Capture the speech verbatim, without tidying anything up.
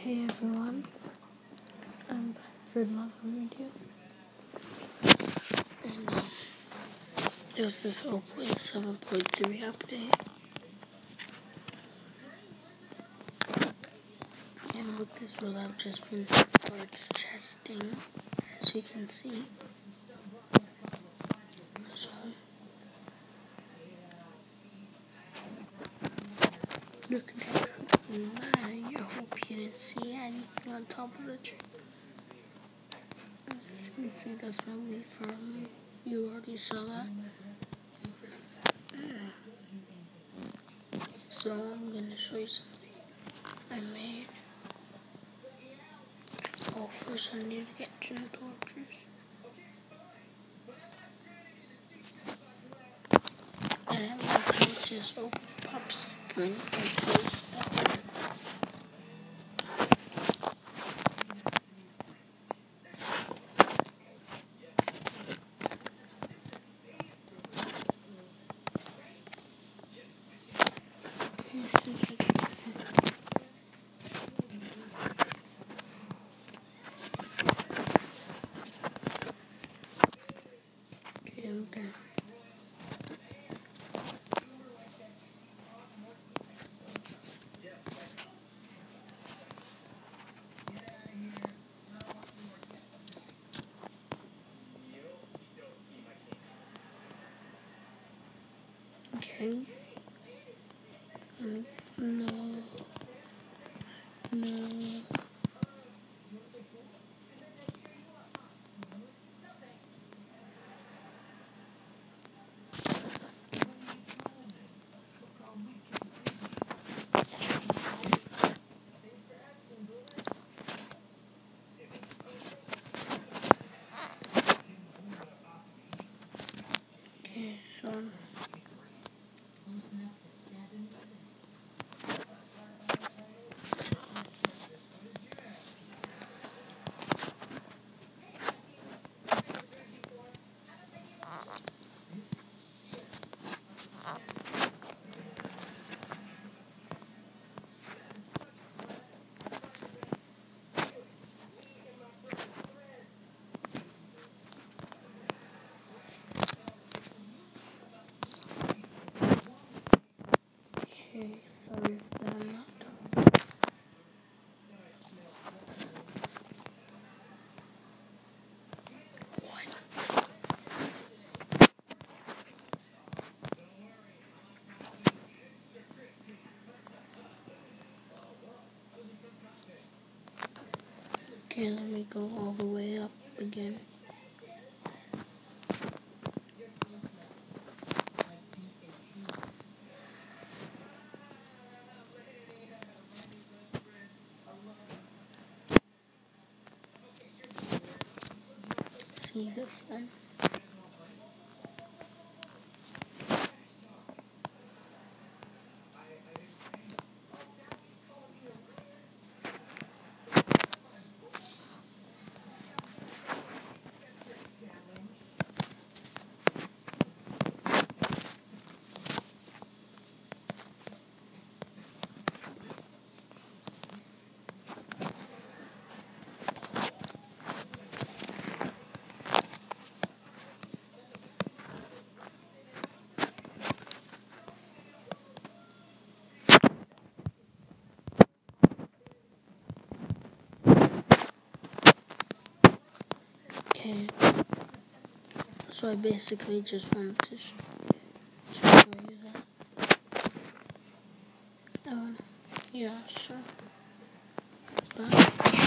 Hey everyone, I'm back for another video, and um, there's this zero point seven point three update, and with this one I've just been hard chesting, as you can see. So, look at that tree. I hope you didn't see anything on top of the tree. As you can see, that's my leaf farm. You already saw that. So I'm gonna show you something I made. Oh, first I need to get gym torches. And I love how it just oh, pops up when you close that. Okay, so okay, I'm done. Okay. Mm, no. No. Okay, so okay, sorry if I'm not done. What? Okay, let me go all the way up again. See this then? Okay, so I basically just wanted to show, to show you that. Um, yeah, so, bye.